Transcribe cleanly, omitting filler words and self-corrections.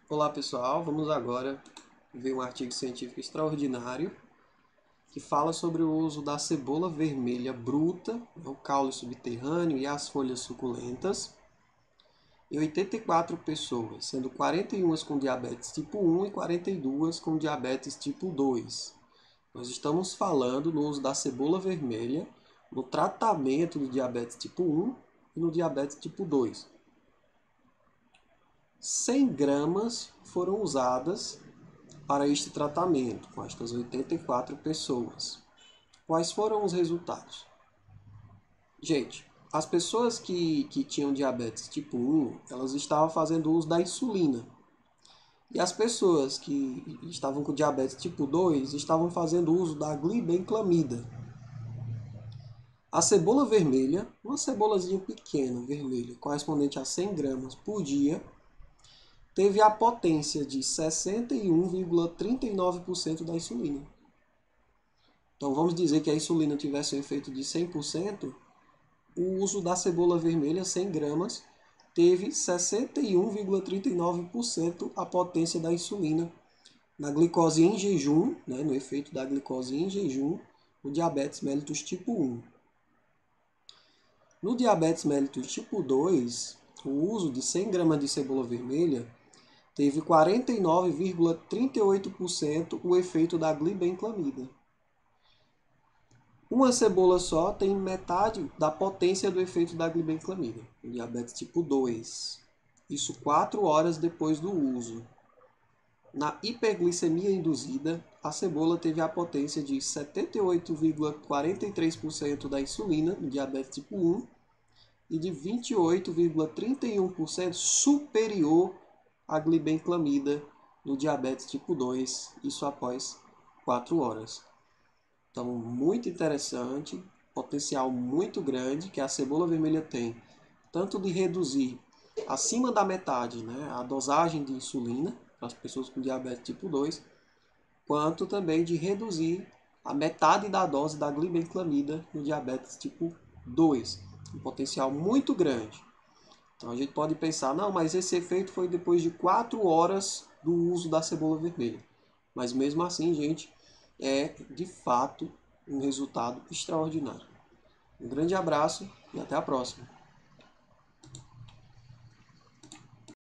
Olá pessoal, vamos agora ver um artigo científico extraordinário que fala sobre o uso da cebola vermelha bruta, o caule subterrâneo e as folhas suculentas em 84 pessoas, sendo 41 com diabetes tipo 1 e 42 com diabetes tipo 2. Nós estamos falando no uso da cebola vermelha no tratamento do diabetes tipo 1 e no diabetes tipo 2. 100 gramas foram usadas para este tratamento com estas 84 pessoas. Quais foram os resultados? Gente, as pessoas que tinham diabetes tipo 1, elas estavam fazendo uso da insulina. E as pessoas que estavam com diabetes tipo 2 estavam fazendo uso da glibenclamida. A cebola vermelha, uma cebolazinha pequena, vermelha, correspondente a 100 gramas por dia, teve a potência de 61,39% da insulina. Então vamos dizer que a insulina tivesse um efeito de 100%, o uso da cebola vermelha, 100 gramas, teve 61,39% a potência da insulina na glicose em jejum, no efeito da glicose em jejum, no diabetes mellitus tipo 1. No diabetes mellitus tipo 2, o uso de 100 gramas de cebola vermelha teve 49,38% o efeito da glibenclamida. Uma cebola só tem metade da potência do efeito da glibenclamida, no diabetes tipo 2. Isso 4 horas depois do uso. Na hiperglicemia induzida, a cebola teve a potência de 78,43% da insulina no diabetes tipo 1 e de 28,31% superior à glibenclamida no diabetes tipo 2, isso após 4 horas. Então, muito interessante, potencial muito grande que a cebola vermelha tem, tanto de reduzir acima da metade, a dosagem de insulina para as pessoas com diabetes tipo 2, quanto também de reduzir a metade da dose da glibenclamida no diabetes tipo 2. Um potencial muito grande. Então a gente pode pensar, não, mas esse efeito foi depois de 4 horas do uso da cebola vermelha. Mas mesmo assim, gente, é de fato um resultado extraordinário. Um grande abraço e até a próxima.